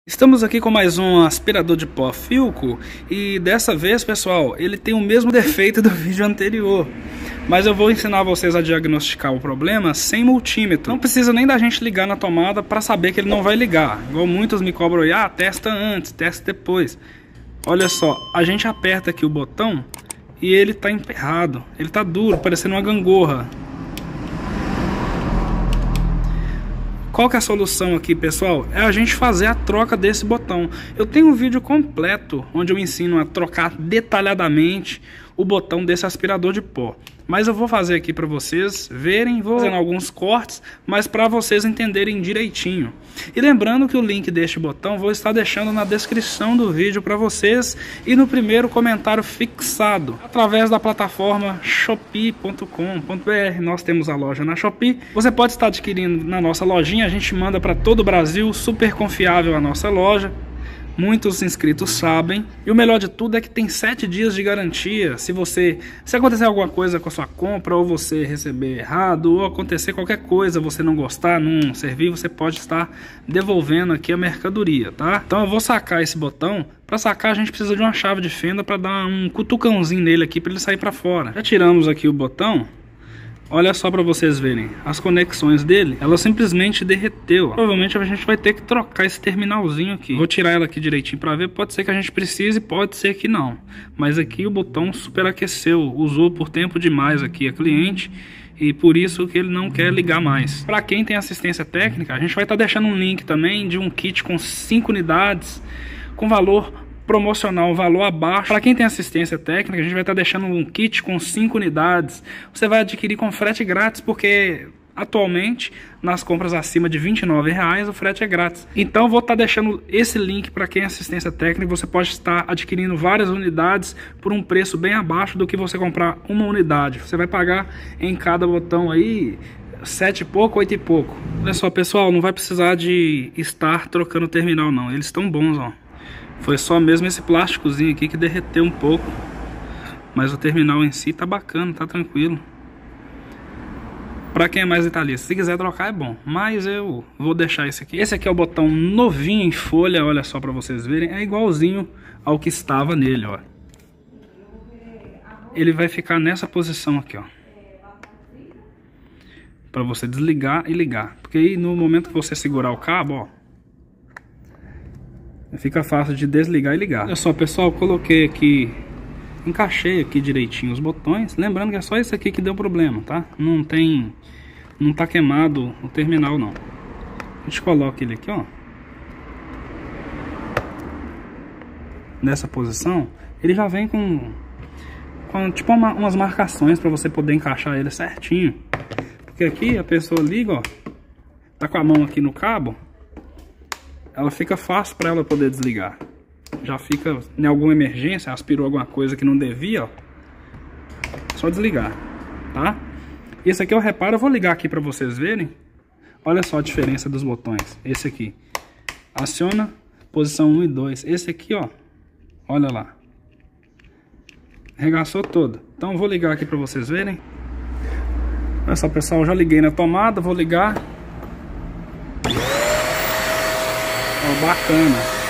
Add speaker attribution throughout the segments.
Speaker 1: Estamos aqui com mais um aspirador de pó Philco e dessa vez, pessoal, ele tem o mesmo defeito do vídeo anterior. Mas eu vou ensinar vocês a diagnosticar o problema sem multímetro. Não precisa nem da gente ligar na tomada para saber que ele não vai ligar. Igual muitos me cobram aí, testa antes, testa depois. Olha só, a gente aperta aqui o botão e ele tá emperrado. Ele tá duro, parecendo uma gangorra. Qual que é a solução aqui, pessoal? É a gente fazer a troca desse botão. Eu tenho um vídeo completo onde eu ensino a trocar detalhadamente o botão desse aspirador de pó. Mas eu vou fazer aqui para vocês verem, vou fazendo alguns cortes, mas para vocês entenderem direitinho. E lembrando que o link deste botão vou estar deixando na descrição do vídeo para vocês e no primeiro comentário fixado, através da plataforma shopee.com.br. Nós temos a loja na Shopee. Você pode estar adquirindo na nossa lojinha, a gente manda para todo o Brasil, super confiável a nossa loja. Muitos inscritos sabem. E o melhor de tudo é que tem 7 dias de garantia. Se acontecer alguma coisa com a sua compra, ou você receber errado, ou acontecer qualquer coisa, você não gostar, não servir, você pode estar devolvendo aqui a mercadoria, tá? Então eu vou sacar esse botão. Para sacar a gente precisa de uma chave de fenda para dar um cutucãozinho nele aqui para ele sair para fora. Já tiramos aqui o botão. Olha só para vocês verem, as conexões dele, ela simplesmente derreteu. Provavelmente a gente vai ter que trocar esse terminalzinho aqui. Vou tirar ela aqui direitinho para ver, pode ser que a gente precise, pode ser que não. Mas aqui o botão superaqueceu, usou por tempo demais aqui a cliente. E por isso que ele não quer ligar mais. Para quem tem assistência técnica, a gente vai estar deixando um link também de um kit com 5 unidades, com valor promocional, valor abaixo. Para quem tem assistência técnica, a gente vai estar deixando um kit com 5 unidades. Você vai adquirir com frete grátis, porque atualmente nas compras acima de R$29 o frete é grátis. Então vou estar deixando esse link para quem é assistência técnica. Você pode estar adquirindo várias unidades por um preço bem abaixo do que você comprar uma unidade. Você vai pagar em cada botão aí 7 e pouco, 8 e pouco. Olha só, pessoal, não vai precisar de estar trocando o terminal não, eles estão bons, ó. Foi só mesmo esse plásticozinho aqui que derreteu um pouco. Mas o terminal em si tá bacana, tá tranquilo. Pra quem é mais detalhista, se quiser trocar é bom. Mas eu vou deixar esse aqui. Esse aqui é o botão novinho em folha, olha só pra vocês verem. É igualzinho ao que estava nele, ó. Ele vai ficar nessa posição aqui, ó. Pra você desligar e ligar. Porque aí no momento que você segurar o cabo, ó, fica fácil de desligar e ligar. Olha só, pessoal, coloquei aqui, encaixei aqui direitinho os botões. Lembrando que é só esse aqui que deu problema, tá? Não tá queimado o terminal não. A gente coloca ele aqui, ó, nessa posição. Ele já vem com tipo umas marcações para você poder encaixar ele certinho. Porque aqui a pessoa liga, ó, tá com a mão aqui no cabo, ela fica fácil para ela poder desligar. Já fica em alguma emergência, aspirou alguma coisa que não devia, ó, só desligar, tá? Esse aqui eu reparo, eu vou ligar aqui para vocês verem. Olha só a diferença dos botões. Esse aqui aciona posição 1 e 2. Esse aqui, ó, olha lá, arregaçou todo. Então eu vou ligar aqui para vocês verem. Olha só, pessoal, eu já liguei na tomada, vou ligar. Ó, bacana.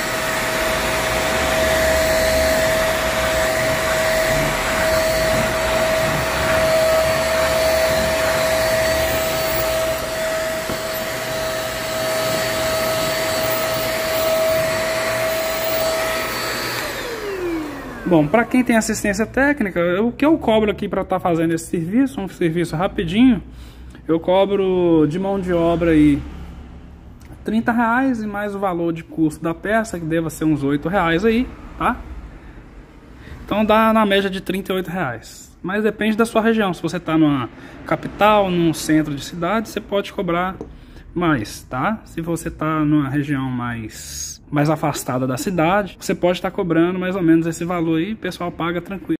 Speaker 1: Bom, para quem tem assistência técnica, o que eu cobro aqui para estar fazendo esse serviço, um serviço rapidinho, eu cobro de mão de obra aí R$30 e mais o valor de custo da peça, que deva ser uns R$8 aí, tá? Então dá na média de R$38. Mas depende da sua região. Se você tá numa capital, num centro de cidade, você pode cobrar mais, tá? Se você tá numa região mais afastada da cidade, você pode estar cobrando mais ou menos esse valor aí, o pessoal paga tranquilo.